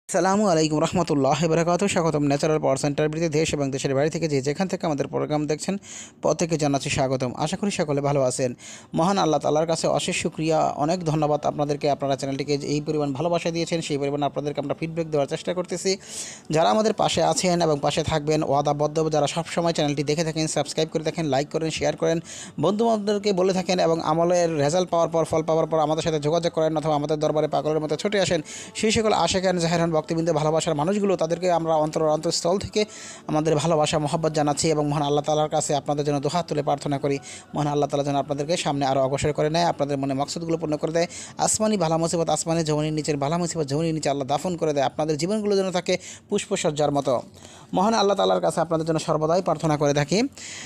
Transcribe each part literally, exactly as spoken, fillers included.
আসসালামু আলাইকুম রহমতুল্লাহ বারাকাতুহু। স্বাগতম ন্যাচারাল পাওয়ার সেন্টারবিতে দেশ এবং দেশের বাইরে থেকে যে যেখান থেকে আমাদের প্রোগ্রাম দেখছেন প্রত্যেকে জানাচ্ছি স্বাগতম। আশা করি সকলে ভালো আছেন। মহান আল্লাহ তাআলার কাছে অশেষ শুকরিয়া, অনেক ধন্যবাদ আপনাদেরকে। আপনারা চ্যানেলটিকে এই পরিমাণ ভালোবাসা দিয়েছেন, সেই পরিমাণ আপনাদেরকে আমরা ফিডব্যাক দেওয়ার চেষ্টা করতেছি। যারা আমাদের পাশে আছেন এবং পাশে থাকবেন ওয়াদাবদ্ধ, যারা সবসময় চ্যানেলটি দেখে থাকেন, সাবস্ক্রাইব করে দেখেন, লাইক করেন, শেয়ার করেন, বন্ধুবান্ধবদেরকে বলে থাকেন এবং আমলের রেজাল্ট পাওয়ার পর, ফল পাওয়ার পর আমাদের সাথে যোগাযোগ করেন অথবা আমাদের দরবারে পাগলের মতো ছুটে আসেন, সেই সকল আশেখান জাহেরান ভক্তবৃন্দ ভালোবাসার মানুষগুলো, তাদেরকে আমরা অন্তর অন্তঃস্থল থেকে আমাদের ভালোবাসা মহব্বত জানাচ্ছি এবং মহান আল্লাহ তাআলার কাছে আপনাদের জন্য দুহাত তুলে প্রার্থনা করি মহান আল্লাহ তাআলা যেন আপনাদেরকে সামনে আরও অগ্রসর করে নেয়, আপনাদের মনে মকসদগুলো পূর্ণ করে দেয়। আসমানি ভালা মুসিবত আসমানি, জমিনের নিচের ভালা মুসিবত জমিনের নিচে আল্লাহ দাফন করে দেয়, আপনাদের জীবনগুলো যেন থাকে পুষ্পসজ্জার মতো। মহান আল্লাহ তাআলার কাছে আপনাদের জন্য সর্বদাই প্রার্থনা করে থাকি।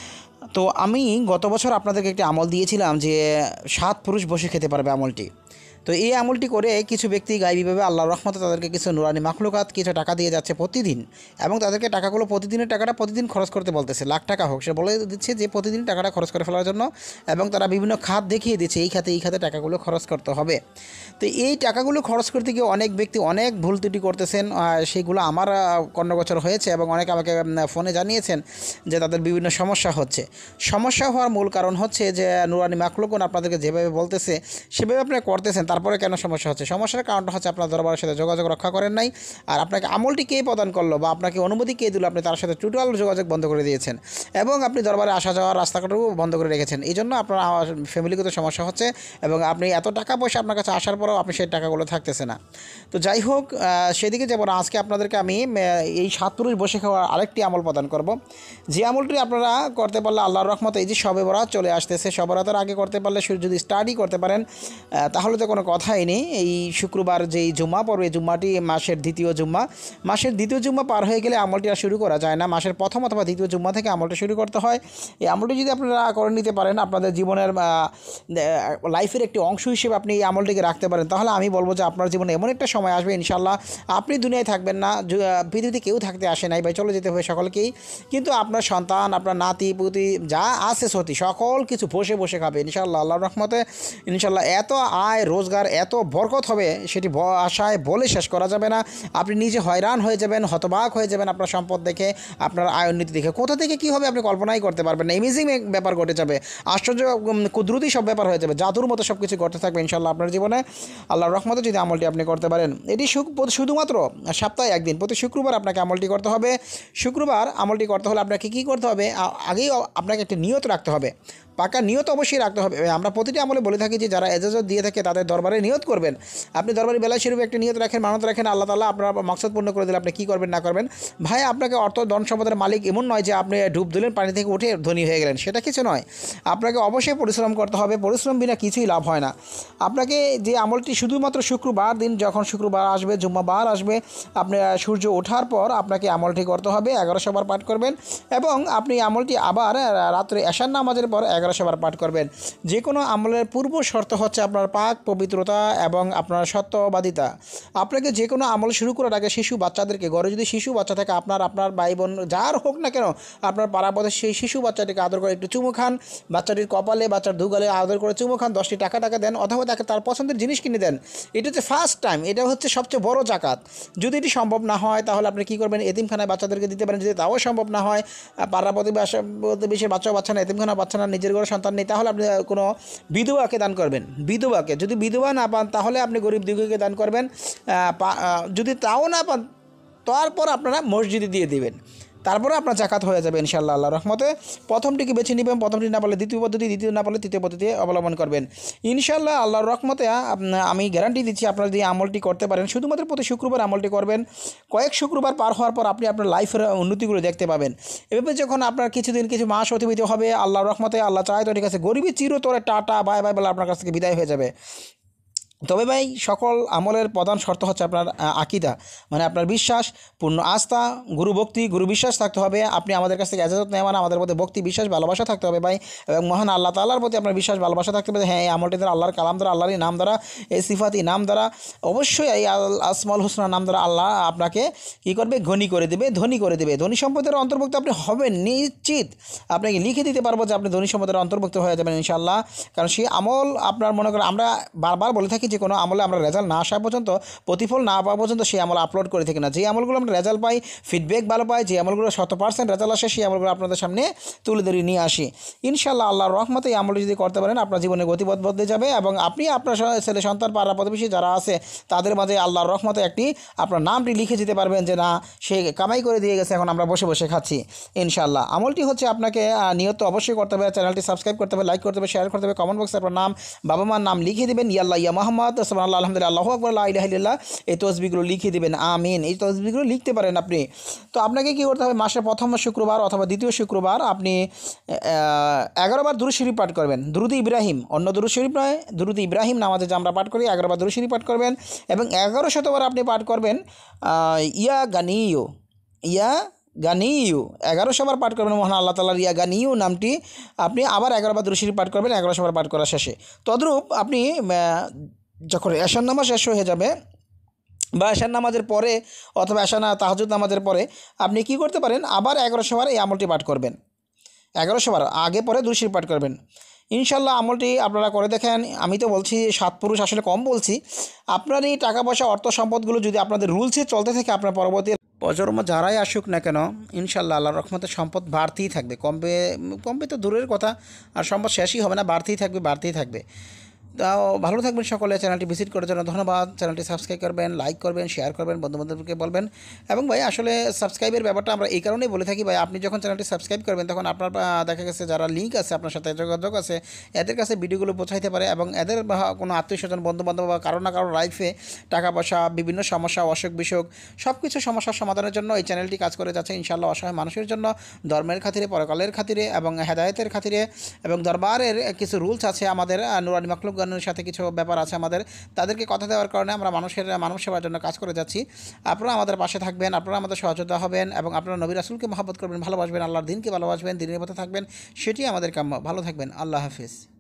তো আমি গত বছর আপনাদেরকে একটি আমল দিয়েছিলাম যে সাত পুরুষ বসে খেতে পারবে আমলটি। তো এই আমলটি করে কিছু ব্যক্তি গায়বীভাবে আল্লাহর রহমতে তাদেরকে কিছু নুরানি মাখলুকাত কিছু টাকা দিয়ে যাচ্ছে প্রতিদিন, এবং তাদেরকে টাকাগুলো প্রতিদিনের টাকাটা প্রতিদিন খরচ করতে বলতেছে, লাখ টাকা হোক, সে বলে দিচ্ছে যে প্রতিদিন টাকাটা খরচ করে ফেলার জন্য, এবং তারা বিভিন্ন খাত দেখিয়ে দিচ্ছে এই খাতে এই খাতে টাকাগুলো খরচ করতে হবে। তো এই টাকাগুলো খরচ করতে গিয়ে অনেক ব্যক্তি অনেক ভুল ত্রুটি করতেছেন, সেইগুলো আমার কর্ণগোচর হয়েছে এবং অনেকে আমাকে ফোনে জানিয়েছেন যে তাদের বিভিন্ন সমস্যা হচ্ছে। সমস্যা হওয়ার মূল কারণ হচ্ছে যে নুরানি মাখলুকুন আপনাদেরকে যেভাবে বলতেছে সেভাবে আপনি করতেছেন, তারপরে কেন সমস্যা হচ্ছে? সমস্যার কারণটা হচ্ছে আপনার দরবারের সাথে যোগাযোগ রক্ষা করেন নাই, আর আপনাকে আমলটি কে প্রদান করলো বা আপনাকে অনুমতি কে দিল, আপনি তার সাথে টোটাল যোগাযোগ বন্ধ করে দিয়েছেন এবং আপনি দরবারে আসা যাওয়ার রাস্তাঘাটও বন্ধ করে রেখেছেন। এই জন্য আপনার ফ্যামিলিগত সমস্যা হচ্ছে এবং আপনি এত টাকা পয়সা আপনার কাছে আসার পরেও আপনি সেই টাকাগুলো থাকতেছে না। তো যাই হোক, সেদিকে যাব না। আজকে আপনাদেরকে আমি এই সাত পুরুষ বসে খাওয়ার আরেকটি আমল প্রদান করব, যে আমলটি আপনারা করতে পারলে আল্লাহর রহমতে, এই যে শবে বরাত চলে আসতেছে, শবে বরাতের আগে করতে পারলে যদি স্টাডি করতে পারেন তাহলে তো কোনো কথাই নেই। এই শুক্রবার যেই জুম্মা পড়বে, জুম্মাটি মাসের দ্বিতীয় জুম্মা, মাসের দ্বিতীয় জুম্মা পার হয়ে গেলে আমলটি আর শুরু করা যায় না, মাসের প্রথম অথবা দ্বিতীয় জুম্মা থেকে আমলটা শুরু করতে হয়। এই আমলটি যদি আপনারা করে নিতে পারেন, আপনাদের জীবনের লাইফের একটি অংশ হিসেবে আপনি এই আমলটিকে রাখতে পারেন, তাহলে আমি বলবো যে আপনার জীবনে এমন একটা সময় আসবে ইনশাল্লাহ আপনি দুনিয়ায় থাকবেন না, পৃথিবীতে কেউ থাকতে আসে নাই ভাই, চলে যেতে হবে সকলকেই, কিন্তু আপনার সন্তান, আপনার নাতি পুতি যা আছে সতী সকল কিছু বসে বসে খাবে ইনশাল্লাহ আল্লাহর রহমতে। ইনশাল্লাহ এত আয় রোজগার, এত বরকত হবে সেটি আশায় বলে শেষ করা যাবে না। আপনি নিজে হয়রান হয়ে যাবেন, হতবাক হয়ে যাবেন আপনার সম্পদ দেখে, আপনার আয় উন্নতি দেখে, কোথা থেকে কী হবে আপনি কল্পনাই করতে পারবেন না। এমেজিং ব্যাপার ঘটে যাবে, আশ্চর্য কুদরতি সব ব্যাপার হয়ে যাবে, জাদুর মতো সব কিছু ঘটতে থাকবে ইনশাল্লাহ আপনার জীবনে আল্লাহর রহমতে, যদি আমলটি আপনি করতে পারেন। এটি শুধুমাত্র সপ্তাহে একদিন, প্রতি শুক্রবার আপনাকে আমলটি করতে হবে। শুক্রবার আমলটি করতে হলে আপনাকে কী করতে হবে? আগেই আপনাকে একটি নিয়ত রাখতে হবে, পাকা নিয়ত অবশ্যই রাখতে হবে। আমরা প্রতিটি আমলে বলে থাকি যে যারা এজাজত দিয়ে থাকে তাদের দরবারে নিয়ত করবেন। আপনি দরবারে বেলা শরীফে একটা নিয়ত রাখেন, মানত রাখেন, আল্লাহ তাআলা আপনার মাকসাদ পূর্ণ করে দিলে আপনি কী করবেন না করবেন। ভাই, আপনাকে অর্থ ধন সম্পদের মালিক এমন নয় যে আপনি ডুব দিলেন পানি থেকে উঠে ধনী হয়ে গেলেন, সেটা কিছু নয়। আপনাকে অবশ্যই পরিশ্রম করতে হবে, পরিশ্রম বিনা কিছুই লাভ হয় না। আপনাকে যে আমলটি শুধুমাত্র শুক্রবার দিন, যখন শুক্রবার আসবে, জুম্মাবার আসবে, আপনি সূর্য ওঠার পর আপনাকে আমলটি করতে হবে, এগারোশো বার পাঠ করবেন এবং আপনি আমলটি আবার রাত্রে এশার নামাজের পর এগারোশো বার পাঠ করবেন। যে কোনো আমলের পূর্ব শর্ত হচ্ছে আপনার পাক পবিত্রতা এবং আপনার সত্যবাদিতা। আপনাকে যে কোনো আমল শুরু করার আগে শিশু বাচ্চাদেরকে, ঘরে যদি শিশু বাচ্চা থাকে, আপনার আপনার ভাই বোন যার হোক না কেন, আপনার পাড়াপথে সেই শিশু বাচ্চাটিকে আদর করে একটু চুমু খান, বাচ্চাটির কপালে, বাচ্চার দুগালে আদর করে চুমু খান, দশটি টাকা টাকা দেন অথবা তাকে তার পছন্দের জিনিস কিনে দেন। এটা হচ্ছে ফার্স্ট টাইম, এটা হচ্ছে সবচেয়ে বড় জাকাত। যদি এটি সম্ভব না হয় তাহলে আপনি কী করবেন? এতিমখানায় বাচ্চাদেরকে দিতে পারেন। যদি তাও সম্ভব না হয়, পাড়া প্রতিবেশীর বাচ্চাও বাচ্চা না, এতিমখানা বাচ্চা না, নিজের ঘরে সন্তান নেই, তাহলে আপনি কোনো বিধবাকে দান করবেন। বিধবাকে, যদি বিধবা না পান তাহলে আপনি গরিব দুঃখীকে দান করবেন। যদি তাও না পান তারপর আপনারা মসজিদে দিয়ে দিবেন, তারপরে আপনার জাকাত হয়ে যাবে ইনশাআল্লাহ আল্লাহর রহমতে। প্রথমটিকে বেছে নেবেন, প্রথমটি না পারলে দ্বিতীয় পদ্ধতি, দ্বিতীয় না পারলে তৃতীয় পদ্ধতি অবলম্বন করবেন ইনশাআল্লাহ আল্লাহর রহমতে। আমি গ্যারান্টি দিচ্ছি আপনারা যদি আমলটি করতে পারেন, শুধুমাত্র প্রতি শুক্রবার আমলটি করবেন, কয়েক শুক্রবার পার হওয়ার পর আপনি আপনার লাইফের উন্নতিগুলো দেখতে পাবেন। এভাবে যখন আপনার কিছুদিন কিছু মাস অতিবাহিত হবে, আল্লাহর রহমতে, আল্লাহ চায় তো ঠিক আছে, গরিবী চিরতরে টাটা বাই বাই বলে আপনার কাছ থেকে বিদায় হয়ে যাবে। তবে ভাই, সকল আমলের প্রধান শর্ত হচ্ছে আপনার আকিদা, মানে আপনার বিশ্বাস, পূর্ণ আস্থা, গুরু ভক্তি, গুরু বিশ্বাস থাকতে হবে। আপনি আমাদের কাছ থেকে এজাজত নেওয়া মানে আমাদের মধ্যে ভক্তি, বিশ্বাস, ভালোবাসা থাকতে হবে ভাই, এবং মহান আল্লাহ তাআলার প্রতি আপনার বিশ্বাস, ভালোবাসা থাকতে হবে। হ্যাঁ, এই আমলটি দ্বারা আল্লাহর কালাম দ্বারা, আল্লাহরই নাম দ্বারা, এই সিফাতি নাম দ্বারা, অবশ্যই এই আসমাউল হুসনা নাম দ্বারা আল্লাহ আপনাকে কী করবে? ধনী করে দেবে, ধনী করে দেবে। ধনী সম্পদের অন্তর্ভুক্ত আপনি হবেন নিশ্চিত, আপনাকে লিখে দিতে পারবো যে আপনি ধনী সম্পদের অন্তর্ভুক্ত হয়ে যাবেন ইনশাআল্লাহ। কারণ সেই আমল আপনার মনে করেন, আমরা বারবার বলে থাকি যে কোনো আমলে আমরা রেজাল্ট না আসা পর্যন্ত, প্রতিফল না পাওয়া পর্যন্ত সেই আমল আপলোড করে থাকি না। যে আমলগুলো আমরা রেজাল্ট পাই, ফিডব্যাক ভালো পাই, যে আমলগুলো শত পার্সেন্ট রেজাল্ট আসে, সেই আমলগুলো আপনাদের সামনে তুলে ধরে নিয়ে আসি। ইনশাআল্লাহ আল্লাহর রহমতে এই আমলটি যদি করতে পারেন আপনার জীবনে গতিপথ বদলে যাবে এবং আপনি আপনার ছেলে সন্তান পাড়া প্রতিবেশী যারা আছে তাদের মাঝে আল্লাহর রহমতে একটি আপনার নামটি লিখে যেতে পারবেন যে না সে কামাই করে দিয়ে গেছে, এখন আমরা বসে বসে খাচ্ছি। ইনশাআল্লাহ আমলটি হচ্ছে আপনাকে নিয়ত অবশ্যই করতে হবে, চ্যানেলটি সাবস্ক্রাইব করতে হবে, লাইক করতে হবে, শেয়ার করতে হবে, কমেন্ট বক্সে আপনার নাম বাবা মার নাম লিখে দেবেন, ইয়াল্লাহ ইয়া মোহাম্মদ সুবহানাল্লাহ আলহামদুলিল্লাহ আল্লাহু আকবার লা ইলাহা ইল্লাল্লাহ, এই তসবিহগুলো লিখে দেবেন। আমিন। এই তসবিহগুলো লিখতে পারেন আপনি। তো আপনাকে কী করতে হবে, মাসের প্রথম শুক্রবার অথবা দ্বিতীয় শুক্রবার আপনি এগারো বার দুরূদ শরীফ পাঠ করবেন। দুরূদ ইব্রাহিম, অন্য দুরূদ শরীফ নয়, দুরূদ ইব্রাহিম নামাজে যে আমরা পাঠ করি এগারো বার দুরূদ শরীফ পাঠ করবেন এবং এগারো শতবার আপনি পাঠ করবেন ইয়া গানিও, ইয়া গানিউ, এগারো সবার পাঠ করবেন মহান আল্লাহ তাআলার ইয়া গানিউ নামটি আপনি আবার এগারো বার দুরূদ শরীফ পাঠ করবেন এগারো সবার পাঠ করা শেষে। তদ্রূপ আপনি যখন এশার নামাজ শেষ হয়ে যাবে বা এশার নামাজের পরে অথবা এশা না তাহাজ্জুদ নামাজের পরে আপনি কি করতে পারেন, আবার এগারো সবার এই আমলটি পাঠ করবেন, এগারো সবার আগে পরে দুরূদ শরীফ পাঠ করবেন। ইনশাল্লাহ আমলটি আপনারা করে দেখেন। আমি তো বলছি সাত পুরুষ আসলে কম বলছি, আপনার এই টাকা পয়সা অর্থ সম্পদগুলো যদি আপনাদের রুলসে চলতে থাকে আপনার পরবর্তী প্রজন্ম যারাই আসুক না কেন ইনশাল্লাহ আল্লাহর রহমতে সম্পদ বাড়তেই থাকবে, কমবে কমবে তো দূরের কথা, আর সম্পদ শেষই হবে না, বাড়তেই থাকবে বাড়তেই থাকবে। তাও ভালো থাকবেন সকলে। চ্যানেলটি ভিজিট করার জন্য ধন্যবাদ। চ্যানেলটি সাবস্ক্রাইব করবেন, লাইক করবেন, শেয়ার করবেন, বন্ধুবান্ধবকে বলবেন। এবং ভাই আসলে সাবস্ক্রাইবের ব্যাপারটা আমরা এই কারণেই বলে থাকি ভাই, আপনি যখন চ্যানেলটি সাবস্ক্রাইব করবেন তখন আপনার দেখা গেছে যারা লিঙ্ক আছে আপনার সাথে যোগাযোগ আছে এদের কাছে ভিডিওগুলো পৌঁছাইতে পারে এবং এদের কোনো আত্মীয় স্বজন বন্ধুবান্ধব বা কারো না কারো লাইফে টাকা পয়সা বিভিন্ন সমস্যা অসুখ বিসুখ সব কিছু সমস্যার সমাধানের জন্য এই চ্যানেলটি কাজ করে যাচ্ছে ইনশাআল্লাহ। অসহায় মানুষের জন্য ধর্মের খাতিরে, পরকালের খাতিরে এবং হেদায়েতের খাতিরে এবং দরবারের কিছু রুলস আছে আমাদের নুরানি মাখলুকগণের সাথে কিছু ব্যাপার আছে আমাদের, তাদেরকে কথা দেওয়ার কারণে আমরা মানুষের মানব সেবার জন্য কাজ করে যাচ্ছি। আপনারা আমাদের পাশে থাকবেন, আপনারা আমাদের সহযোগিতা হবেন এবং আপনারা নবী রাসূলকে মহব্বত করবেন, ভালোবাসবেন, আল্লাহর দ্বীনকে ভালোবাসবেন, দ্বীনের পথে থাকবেন, সেটি আমাদের কাম্য। ভালো থাকবেন। আল্লাহ হাফিজ।